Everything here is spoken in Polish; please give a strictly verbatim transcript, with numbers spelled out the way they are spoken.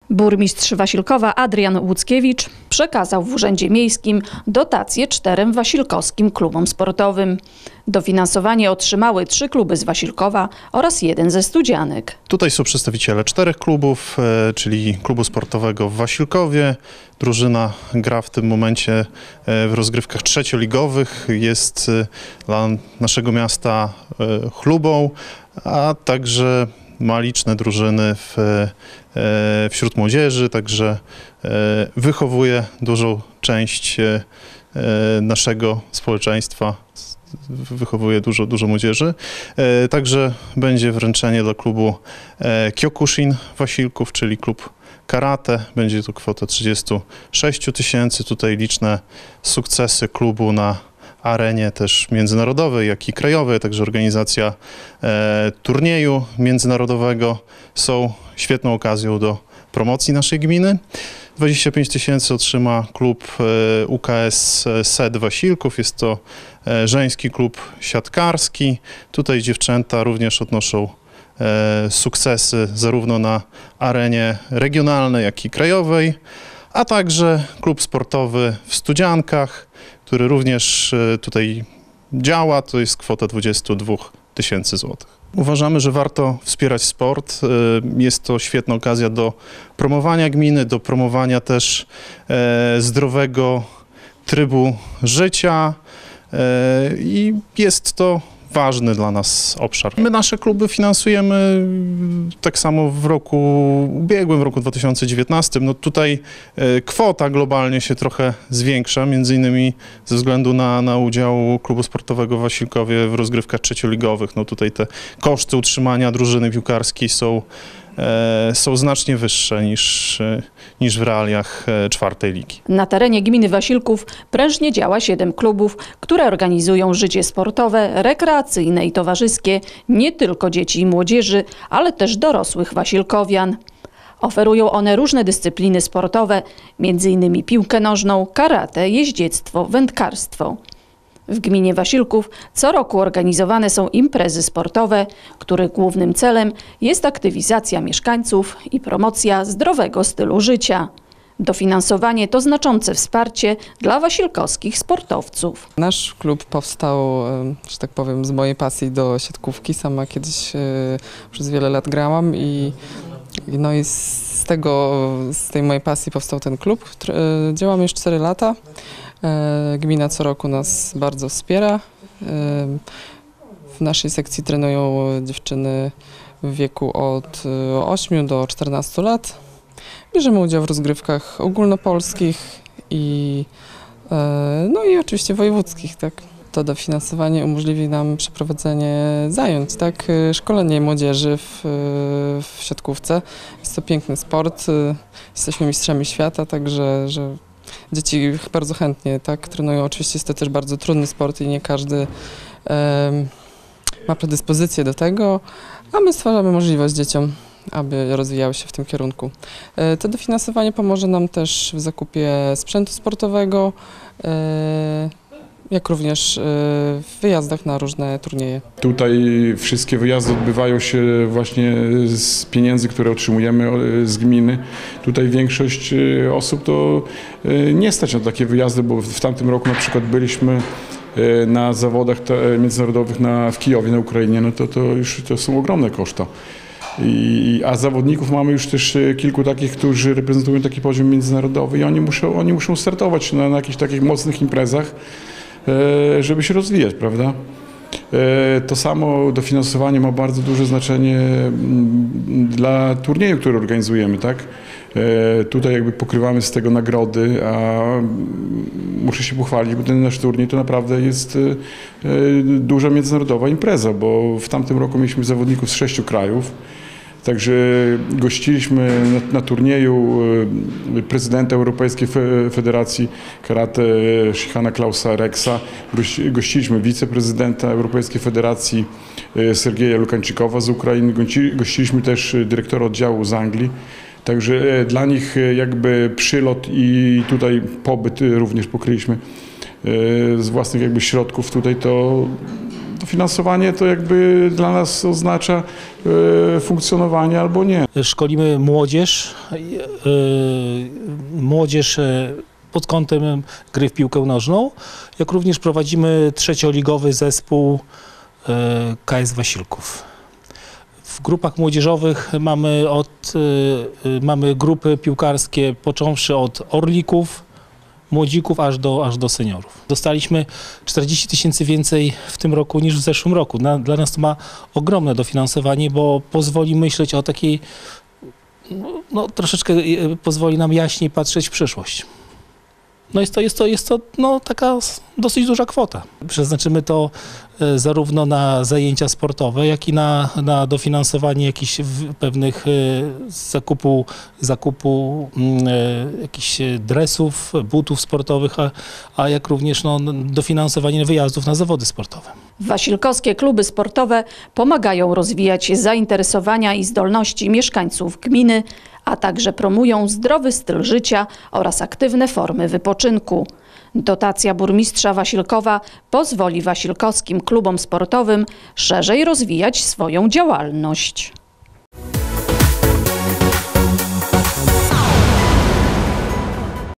Burmistrz Wasilkowa Adrian Łuckiewicz przekazał w Urzędzie Miejskim dotacje czterem wasilkowskim klubom sportowym. Dofinansowanie otrzymały trzy kluby z Wasilkowa oraz jeden ze Studzianek. Tutaj są przedstawiciele czterech klubów, czyli klubu sportowego w Wasilkowie. Drużyna gra w tym momencie w rozgrywkach trzecioligowych. Jest dla naszego miasta chlubą, a także ma liczne drużyny w, wśród młodzieży, także wychowuje dużą część naszego społeczeństwa, wychowuje dużo, dużo młodzieży. Także będzie wręczenie dla klubu Kyokushin Wasilków, czyli klub karate. Będzie to kwota trzydzieści sześć tysięcy. Tutaj liczne sukcesy klubu na arenie też międzynarodowej, jak i krajowej, także organizacja e, turnieju międzynarodowego są świetną okazją do promocji naszej gminy. dwadzieścia pięć tysięcy otrzyma klub e, U K S S E D Wasilków, jest to e, żeński klub siatkarski. Tutaj dziewczęta również odnoszą e, sukcesy zarówno na arenie regionalnej, jak i krajowej, a także klub sportowy w Studziankach, który również tutaj działa, to jest kwota dwadzieścia dwa tysięcy złotych. Uważamy, że warto wspierać sport. Jest to świetna okazja do promowania gminy, do promowania też zdrowego trybu życia i jest to ważny dla nas obszar. My nasze kluby finansujemy tak samo w roku ubiegłym, w roku dwa tysiące dziewiętnastym. No tutaj kwota globalnie się trochę zwiększa, między innymi ze względu na, na udział klubu sportowego w Wasilkowie w rozgrywkach trzecioligowych. No tutaj te koszty utrzymania drużyny piłkarskiej są są znacznie wyższe niż, niż w realiach czwartej ligi. Na terenie gminy Wasilków prężnie działa siedem klubów, które organizują życie sportowe, rekreacyjne i towarzyskie nie tylko dzieci i młodzieży, ale też dorosłych wasilkowian. Oferują one różne dyscypliny sportowe, między innymi piłkę nożną, karate, jeździectwo, wędkarstwo. W gminie Wasilków co roku organizowane są imprezy sportowe, których głównym celem jest aktywizacja mieszkańców i promocja zdrowego stylu życia. Dofinansowanie to znaczące wsparcie dla wasilkowskich sportowców. Nasz klub powstał, że tak powiem, z mojej pasji do siatkówki. Sama kiedyś przez wiele lat grałam i, no i z tego, z tej mojej pasji powstał ten klub. Działamy już cztery lata. Gmina co roku nas bardzo wspiera. W naszej sekcji trenują dziewczyny w wieku od ośmiu do czternastu lat. Bierzemy udział w rozgrywkach ogólnopolskich i, no i oczywiście wojewódzkich. Tak. To dofinansowanie umożliwi nam przeprowadzenie zajęć, tak? Szkolenie młodzieży w, w siatkówce. Jest to piękny sport. Jesteśmy mistrzami świata, także że dzieci bardzo chętnie tak trenują. Oczywiście jest to też bardzo trudny sport i nie każdy e, ma predyspozycję do tego, a my stwarzamy możliwość dzieciom, aby rozwijały się w tym kierunku. E, to dofinansowanie pomoże nam też w zakupie sprzętu sportowego, e, jak również w wyjazdach na różne turnieje. Tutaj wszystkie wyjazdy odbywają się właśnie z pieniędzy, które otrzymujemy z gminy. Tutaj większość osób to nie stać na takie wyjazdy, bo w tamtym roku na przykład byliśmy na zawodach międzynarodowych na, w Kijowie na Ukrainie, no to, to już to są ogromne koszta. I, a zawodników mamy już też kilku takich, którzy reprezentują taki poziom międzynarodowy i oni muszą, oni muszą startować na, na jakichś takich mocnych imprezach, żeby się rozwijać, prawda? To samo dofinansowanie ma bardzo duże znaczenie dla turnieju, który organizujemy, tak? Tutaj jakby pokrywamy z tego nagrody, a muszę się pochwalić, bo ten nasz turniej to naprawdę jest duża międzynarodowa impreza, bo w tamtym roku mieliśmy zawodników z sześciu krajów. Także gościliśmy na, na turnieju prezydenta Europejskiej Federacji Karate Shichana Klausa Reksa, gościliśmy wiceprezydenta Europejskiej Federacji Sergeja Lukańczykowa z Ukrainy, gościliśmy też dyrektora oddziału z Anglii. Także dla nich jakby przylot i tutaj pobyt również pokryliśmy z własnych jakby środków tutaj, to finansowanie to jakby dla nas oznacza e, funkcjonowanie albo nie. Szkolimy młodzież, młodzież pod kątem gry w piłkę nożną, jak również prowadzimy trzecioligowy zespół K S Wasilków. W grupach młodzieżowych mamy, od, mamy grupy piłkarskie począwszy od orlików, młodzików aż do, aż do seniorów. Dostaliśmy czterdzieści tysięcy więcej w tym roku niż w zeszłym roku. Na, dla nas to ma ogromne dofinansowanie, bo pozwoli myśleć o takiej, no, no troszeczkę pozwoli nam jaśniej patrzeć w przyszłość. No jest to, jest to, jest to no, taka dosyć duża kwota. Przeznaczymy to e, zarówno na zajęcia sportowe, jak i na, na dofinansowanie jakichś w, pewnych e, zakupu, zakupu e, jakichś dresów, butów sportowych, a, a jak również no, dofinansowanie wyjazdów na zawody sportowe. Wasilkowskie kluby sportowe pomagają rozwijać zainteresowania i zdolności mieszkańców gminy, a także promują zdrowy styl życia oraz aktywne formy wypoczynku. Dotacja burmistrza Wasilkowa pozwoli wasilkowskim klubom sportowym szerzej rozwijać swoją działalność.